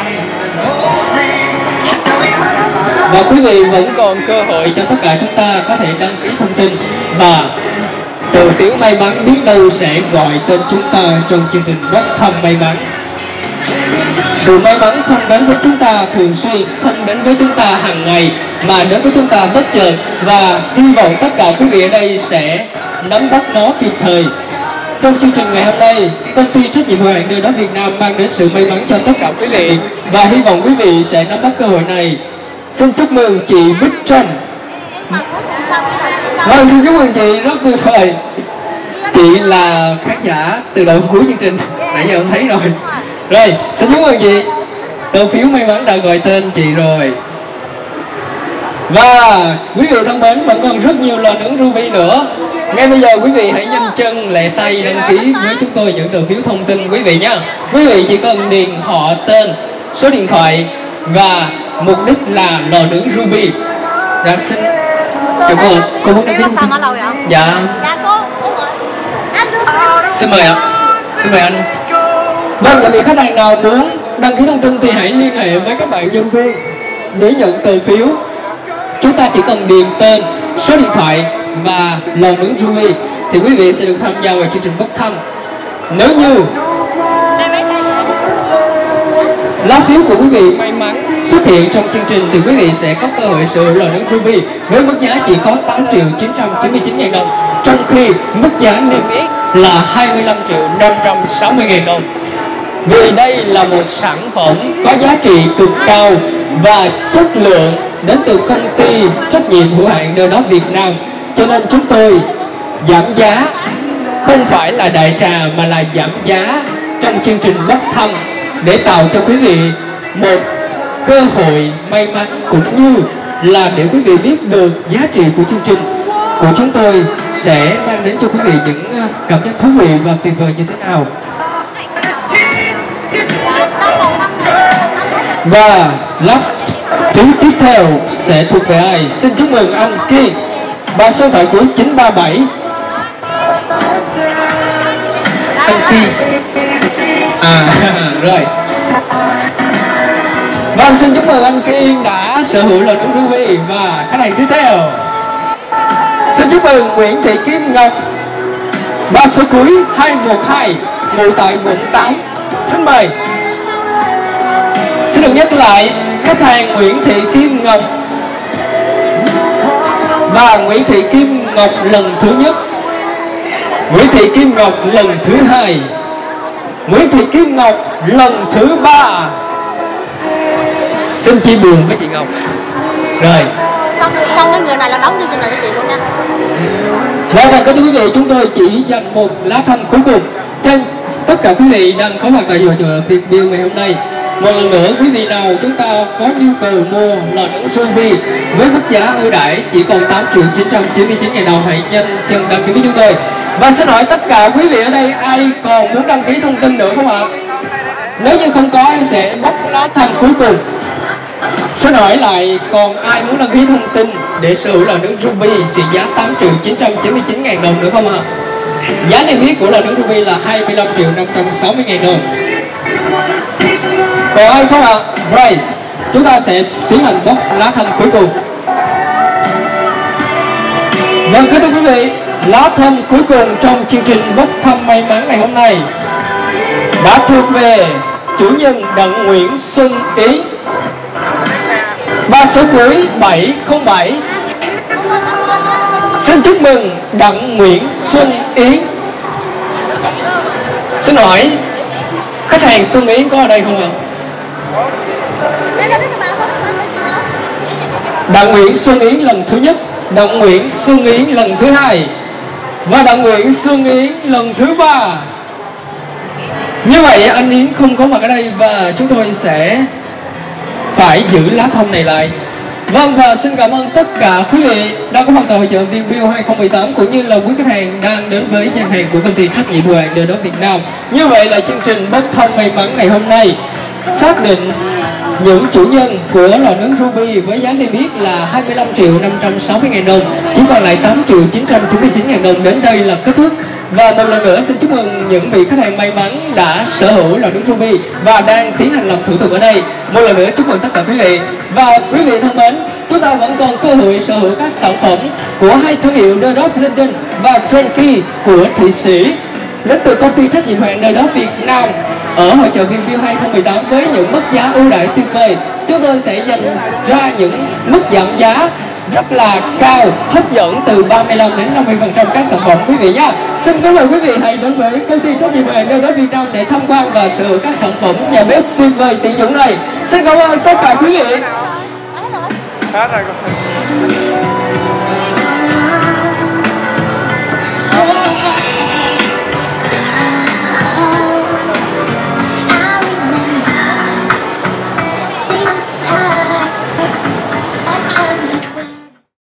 A: Và quý vị vẫn còn cơ hội cho tất cả chúng ta có thể đăng ký thông tin, và từ phiếu may mắn biết đâu sẽ gọi tên chúng ta trong chương trình bốc thăm may mắn. Sự may mắn không đến với chúng ta thường xuyên, không đến với chúng ta hàng ngày, mà đến với chúng ta bất chợt, và hy vọng tất cả quý vị ở đây sẽ nắm bắt nó kịp thời. Trong chương trình ngày hôm nay, công ty trách nhiệm hữu hạn Đưa Đón Việt Nam mang đến sự may mắn cho tất cả quý vị, và hy vọng quý vị sẽ nắm bắt cơ hội này. Xin chúc mừng chị Bích Trâm. Vâng, xin chúc mừng chị, rất tuyệt vời. Chị là khán giả từ đầu cuối chương trình, nãy giờ em thấy rồi. Rồi, xin chúc mừng chị. Tờ phiếu may mắn đã gọi tên chị rồi. Và quý vị thân mến, vẫn còn rất nhiều lò nướng Ruby nữa. Ngay bây giờ quý vị hãy nhanh chân lẹ tay đăng ký với chúng tôi những tờ phiếu thông tin quý vị nhé. Quý vị chỉ cần điền họ, tên, số điện thoại và mục đích là lò nướng Ruby. Dạ xin chào cô, cô muốn đăng ký thông tin? Dạ.
E: Dạ cô, cô gọi. Anh đưa.
A: Xin mời ạ. Xin mời anh. Vâng, và vị khách hàng nào muốn đăng ký thông tin thì hãy liên hệ với các bạn nhân viên để nhận tờ phiếu. Chúng ta chỉ cần điền tên, số điện thoại và lò nướng Ruby thì quý vị sẽ được tham gia vào chương trình bốc thăm. Nếu như lá phiếu của quý vị may mắn xuất hiện trong chương trình thì quý vị sẽ có cơ hội sở hữu lò nướng Ruby với mức giá chỉ có tám triệu chín trăm chín mươi chín ngàn đồng, trong khi mức giá niêm yết là hai mươi lăm triệu năm trăm sáu mươi ngàn đồng. Vì đây là một sản phẩm có giá trị cực cao và chất lượng đến từ công ty trách nhiệm hữu hạn Đưa Đón Việt Nam, cho nên chúng tôi giảm giá, không phải là đại trà mà là giảm giá trong chương trình bốc thăm để tạo cho quý vị một cơ hội may mắn, cũng như là để quý vị biết được giá trị của chương trình của chúng tôi sẽ mang đến cho quý vị những cảm giác thú vị và tuyệt vời như thế nào. Và lá phiếu tiếp theo sẽ thuộc về ai? Xin chúc mừng anh Kiên, ba số thoại cuối chín ba bảy. Anh Kiên. À rồi. Vâng, xin chúc mừng anh Kiên đã sở hữu lò nướng Ruby. Và khách hàng tiếp theo, xin chúc mừng Nguyễn Thị Kim Ngọc, ba số cuối hai một hai, ngụ tại quận tám. Xin mời. Xin được nhắc lại, khách hàng Nguyễn Thị Kim Ngọc và Nguyễn Thị Kim Ngọc lần thứ nhất, Nguyễn Thị Kim Ngọc lần thứ hai, Nguyễn Thị Kim Ngọc lần thứ ba. Xin chia buồn với chị Ngọc. Rồi.
E: Xong, xong cái người này là đóng chương trình này cho chị luôn nha.
A: Và và các quý vị, chúng tôi chỉ dành một lá thăm cuối cùng cho tất cả quý vị đang có mặt tại chợ Việt Bill ngày hôm nay. Một lần nữa, quý vị nào chúng ta có nhu cầu mua lò nướng Ruby với mức giá ưu đãi chỉ còn tám triệu chín trăm chín mươi chín ngàn đồng, hãy nhanh chân đăng ký với chúng tôi. Và xin hỏi tất cả quý vị ở đây ai còn muốn đăng ký thông tin nữa không ạ? Nếu như không có, em sẽ bóc lá thăm cuối cùng. Xin hỏi lại, còn ai muốn đăng ký thông tin để sở hữu lò nướng Ruby trị giá tám triệu chín trăm chín mươi chín ngàn đồng nữa không ạ? Giá niêm yết của lò nướng Ruby là hai mươi lăm triệu năm trăm sáu mươi ngàn đồng. Còn ai không ạ? Right, chúng ta sẽ tiến hành bóc lá thăm cuối cùng. Vâng, kính thưa quý vị, lá thăm cuối cùng trong chương trình bốc thăm may mắn ngày hôm nay đã thuộc về chủ nhân Đặng Nguyễn Xuân Ý, ba số cuối bảy không bảy. Xin chúc mừng Đặng Nguyễn Xuân Yến. Xin hỏi khách hàng Xuân Yến có ở đây không ạ? Đặng Nguyễn Xuân Yến lần thứ nhất, Đặng Nguyễn Xuân Yến lần thứ hai và Đặng Nguyễn Xuân Yến lần thứ ba. Như vậy anh Yến không có mặt ở đây và chúng tôi sẽ phải giữ lá thông này lại. Vâng, và xin cảm ơn tất cả quý vị đã có mặt tại hội chợ VinBuild hai không một tám cũng như là quý khách hàng đang đến với gian hàng của công ty trách nhiệm hữu hạn The Dog Việt Nam. Như vậy là chương trình bốc thăm may mắn ngày hôm nay xác định những chủ nhân của lò nướng Ruby với giá niêm yết là hai mươi lăm triệu năm trăm sáu mươi ngàn đồng, chỉ còn lại tám triệu chín trăm chín mươi chín ngàn đồng. Đến đây là kết thúc. Và một lần nữa xin chúc mừng những vị khách hàng may mắn đã sở hữu lò nướng Ruby và đang tiến hành làm thủ tục ở đây. Một lần nữa chúc mừng tất cả quý vị. Và quý vị thân mến, chúng ta vẫn còn cơ hội sở hữu các sản phẩm của hai thương hiệu The Dog London và Frankie của Thụy Sĩ đến từ công ty trách nhiệm hữu hạn The Dog Việt Nam ở hội chợ VinBuild hai không một tám với những mức giá ưu đãi tuyệt vời. Chúng tôi sẽ dành ra những mức giảm giá rất là cao, hấp dẫn từ ba mươi lăm đến năm mươi phần trăm các sản phẩm quý vị nhé. Xin kính mời quý vị hãy đến với công ty trách nhiệm hữu hạn The Dog Việt Nam để tham quan và sở hữu các sản phẩm nhà bếp tuyệt vời tiện dụng này. Xin cảm ơn tất cả quý vị.
D: Hết rồi.